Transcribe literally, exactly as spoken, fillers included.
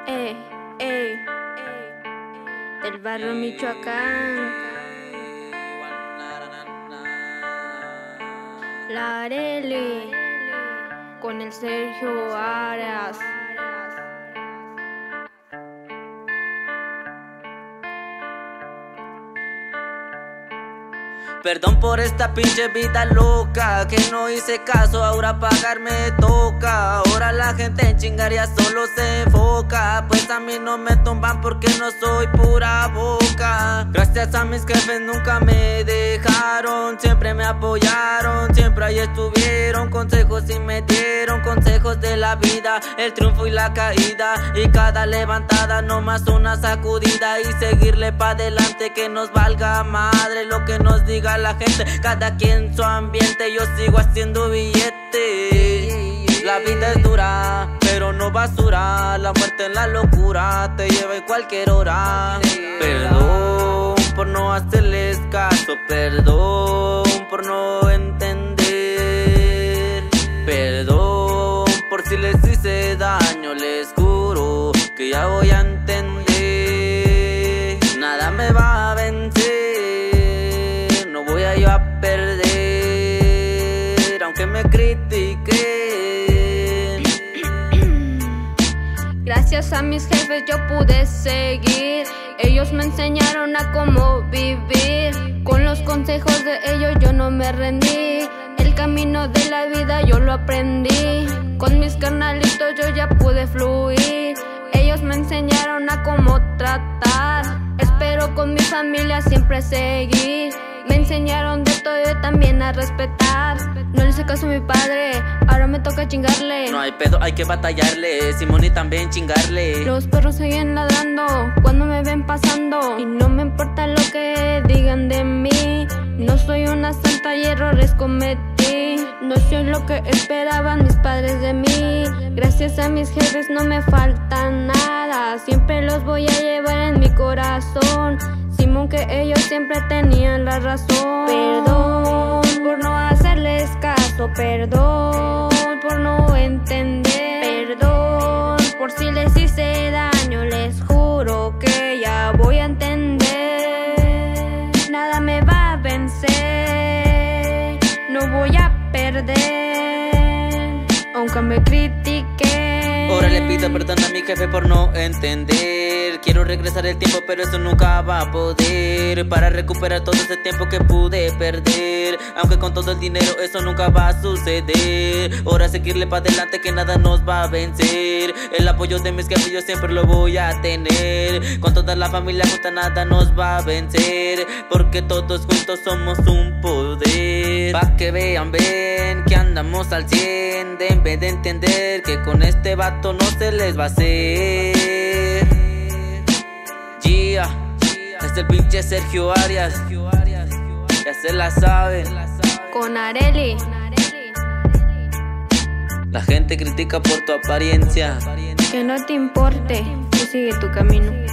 Ey, ey, del barrio Michoacán, la Arely, con el Sergio Arias. Perdón por esta pinche vida loca, que no hice caso, ahora pagar me toca. Ahora la gente en chingaría solo se enfoca, pues a mí no me tumban porque no soy pura boca. Gracias a mis jefes nunca me dejaron, siempre me apoyaron, siempre ahí estuvieron. Consejos y me dieron consejos de la vida, el triunfo y la caída, y cada levantada nomás una sacudida, y seguirle pa' adelante, que nos valga madre lo que nos diga la gente, cada quien su ambiente, yo sigo haciendo billete. La vida es dura, pero no basura, la muerte en la locura te lleva en cualquier hora. Perdón por no hacerles caso, perdón por no entender, perdón por si les hice daño, les juro que ya voy a entender. Nada me va a vencer, voy a yo a perder, aunque me critiquen. Gracias a mis jefes yo pude seguir, ellos me enseñaron a cómo vivir. Con los consejos de ellos yo no me rendí, el camino de la vida yo lo aprendí. Con mis carnalitos yo ya pude fluir, ellos me enseñaron a cómo tratar. Espero con mi familia siempre seguir, me enseñaron de todo y también a respetar. No le hice caso a mi padre, ahora me toca chingarle. No hay pedo, hay que batallarle, Simón y también chingarle. Los perros siguen ladrando cuando me ven pasando, y no me importa lo que digan de mí. No soy una santa y errores cometí, no soy lo que esperaban mis padres de mí. Gracias a mis jefes no me falta nada, siempre los voy a llevar en mi corazón. Simón, que ellos siempre tenían la razón. Perdón por no hacerles caso, perdón por no entender, perdón por si les hice daño, les juro que ya voy a entender. Nada me va a vencer, no voy a perder, aunque me critiquen. Ahora le pido perdón a mi jefe por no entender. Quiero regresar el tiempo, pero eso nunca va a poder, para recuperar todo ese tiempo que pude perder. Aunque con todo el dinero eso nunca va a suceder. Ahora seguirle para adelante, que nada nos va a vencer. El apoyo de mis jefes yo siempre lo voy a tener. Con toda la familia junta nada nos va a vencer, porque todos juntos somos un poder. Pa' que vean, ven que andamos al cien, de en vez de entender que con este vato no se les va a hacer. Yeah, es el pinche Sergio Arias, ya se la saben. Con Arely. La gente critica por tu apariencia, Que no te importe, tú sigue tu camino.